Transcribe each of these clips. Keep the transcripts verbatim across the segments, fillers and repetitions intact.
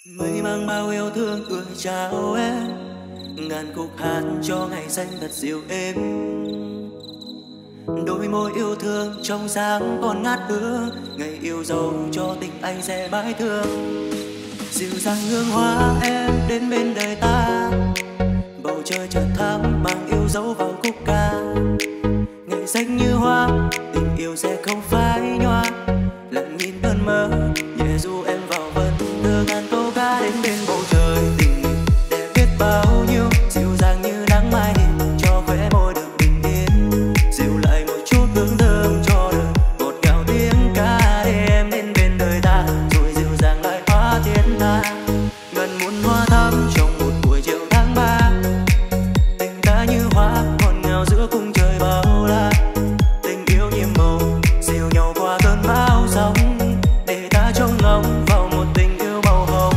Mây mang bao yêu thương gửi chào em, ngàn khúc hát cho ngày xanh thật dịu êm. Đôi môi yêu thương trong sáng còn ngát hương, ngày yêu dấu cho tình anh sẽ mãi thương. Dịu dàng hương hoa em đến bên đời ta, bầu trời chợt thắm mang yêu dấu vào khúc ca. Ngày xanh như hoa, tình yêu sẽ không phai nhòa. Lặng nhìn cơn mơ, nhẹ du em vào vần đưa ngàn câu ca đến bên bầu trời. Tình mình đẹp biết bao nhiêu, dịu dàng như nắng mai đi cho khóe môi được bình yên. Dịu lại một chút hương thơm cho đời, ngọt ngào tiếng ca để em đến bên đời ta, rồi dịu dàng lại hóa thiên tha. Ngần muôn hoa thắm trong một buổi chiều tháng ba, tình ta như hoa ngọt ngào giữa cung trời bao la. Tình yêu nhiệm màu dìu nhau qua cơn bão sóng, để ta trông ngóng vào một tình yêu màu hồng.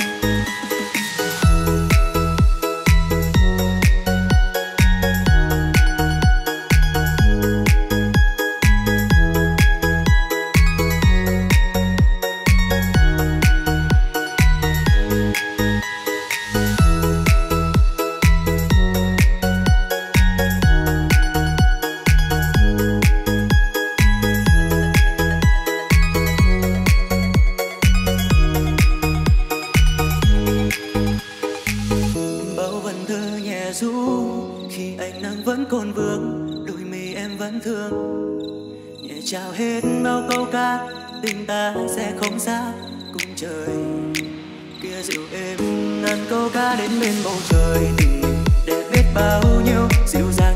Bao vần thơ nhẹ ru khi ánh nắng vẫn còn vương, đôi mi em vẫn thương. Nhẹ trao hết bao câu ca, tình ta sẽ không xa cùng trời. Kia dịu êm ngàn câu ca đến bên bầu trời, tình mình đẹp biết bao nhiêu, dịu dàng